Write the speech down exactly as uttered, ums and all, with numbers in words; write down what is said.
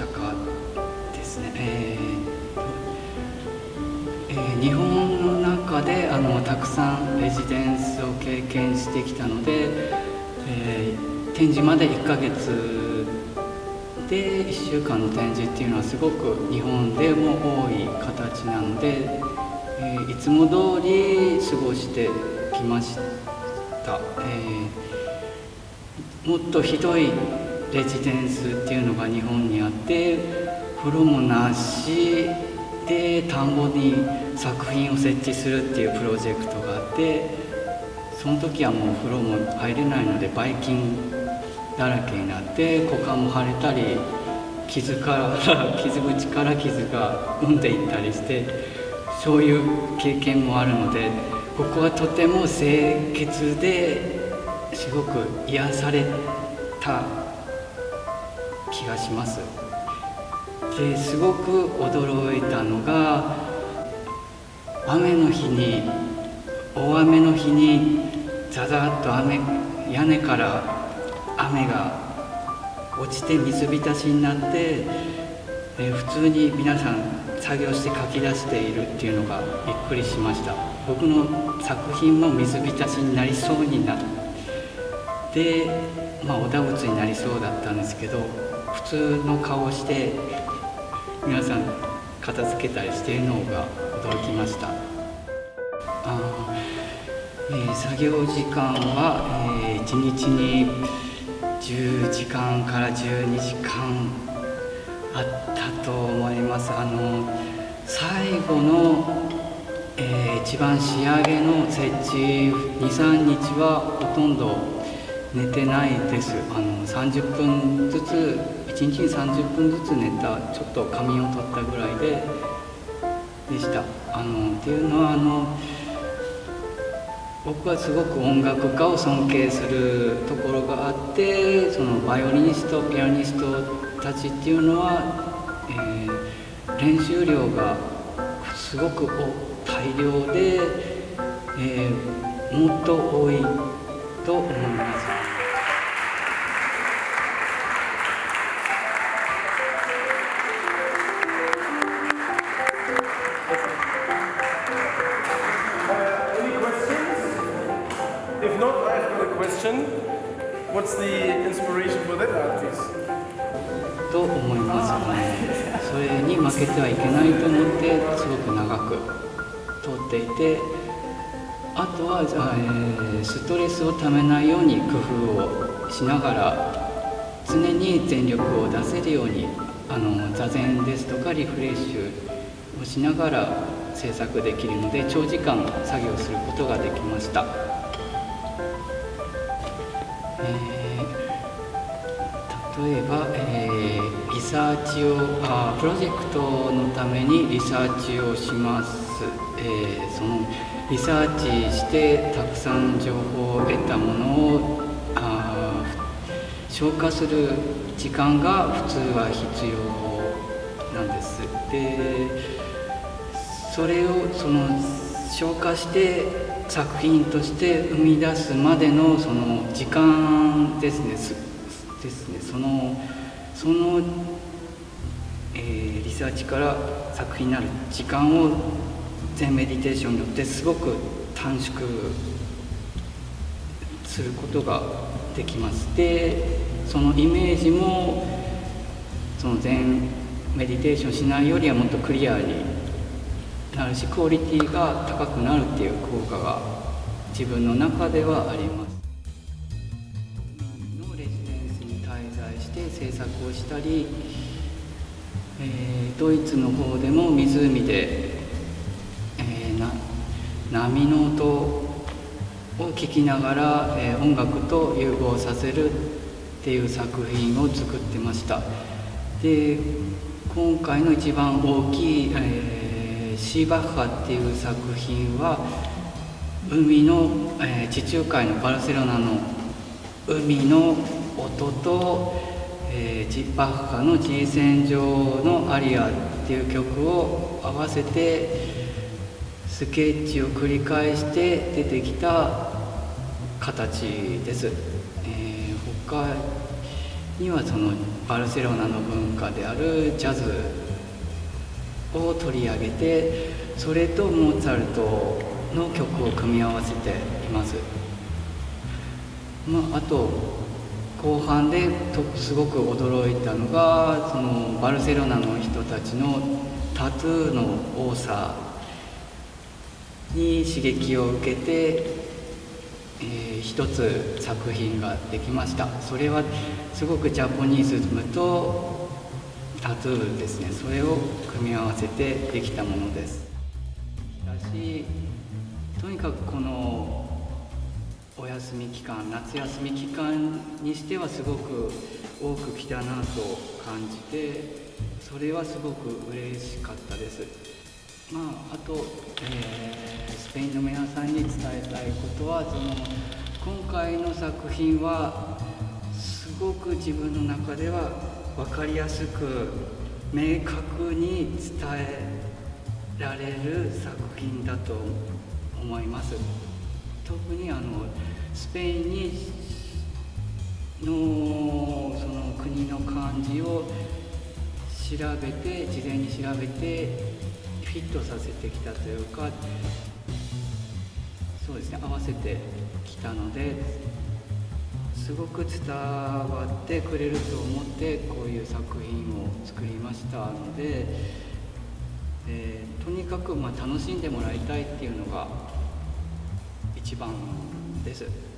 したかですね。えーえー、日本の中であのたくさんレジデンスを経験してきたので、えー、展示までいっかげつでいっしゅうかんの展示っていうのはすごく日本でも多い形なので、えー、いつも通り過ごしてきました。えー、もっとひどいレジデンスっていうのが日本にあって、風呂もなしで田んぼに作品を設置するっていうプロジェクトがあって、その時はもう風呂も入れないのでばい菌だらけになって股間も腫れたり、傷から傷口から傷が生んでいったりして、そういう経験もあるので、ここはとても清潔ですごく癒された気がします。ですごく驚いたのが、雨の日に大雨の日にザザッと雨屋根から雨が落ちて水浸しになって、え普通に皆さん作業して書き出しているっていうのがびっくりしました。僕の作品も水浸しになりそうになって、まあ、おだぶつになりそうだったんですけど、普通の顔して皆さん片付けたりしているのが驚きました。あ、えー、作業時間は、えー、いちにちにじゅうじかんからじゅうにじかんあったと思います。あの最後の、えー、一番仕上げの設置にさんにちはほとんど寝てないです。あのさんじゅっぷんずついちにちにさんじゅっぷんずつ寝た、ちょっと仮眠を取ったぐらいででした。あのっていうのはあの僕はすごく音楽家を尊敬するところがあって、そのバイオリニストピアニストたちっていうのは、えー、練習量がすごく大量で、えー、もっと多いと思います。 If not, I have got a question. What's the inspiration for that art piece? と思います。それに負けてはいけないと思ってすごく長く通っていて、あとは、えー、ストレスをためないように工夫をしながら常に全力を出せるように、あの座禅ですとかリフレッシュをしながら制作できるので、長時間作業することができました。えー、例えば、えー、リサーチをあプロジェクトのためにリサーチをします。えー、そのリサーチしてたくさん情報を得たものをあ消化する時間が普通は必要なんです。でそれをその消化して作品として生み出すまでのその時間ですね、ですねそのその、えー、リサーチから作品になる時間を全メディテーションによってすごく短縮することができます。でそのイメージもその全メディテーションしないよりはもっとクリアになるし、クオリティが高くなるっていう効果が自分の中ではあります。のレジデンスに滞在して制作をしたり、えー、ドイツの方でも湖で、えー、な波の音を聞きながら、えー、音楽と融合させるっていう作品を作ってました。で今回の一番大きい、えーシーバッハっていう作品は海の、えー、地中海のバルセロナの海の音と、えー、ジバッハの G 線上のアリアっていう曲を合わせてスケッチを繰り返して出てきた形です。えー、他にはそのバルセロナの文化であるジャズを取り上げて、それとモーツァルトの曲を組み合わせています。まあ、あと後半ですごく驚いたのが、そのバルセロナの人たちのタトゥーの多さに刺激を受けて、えー、一つ作品ができました。それはすごくジャポニズムとタトゥーですね、それを組み合わせてできたものです。だし、とにかくこのお休み期間、夏休み期間にしてはすごく多く来たなと感じて、それはすごく嬉しかったです。まあ、あと、えー、スペインの皆さんに伝えたいことは、その今回の作品はすごく自分の中では分かりやすく明確に伝えられる作品だと思います。特にあのスペインにのその国の漢字を調べて事前に調べてフィットさせてきたというか、そうですね、合わせてきたのですごく伝わってくれると思ってこういう作品を作りましたので、えー、とにかくまあ楽しんでもらいたいっていうのが一番です。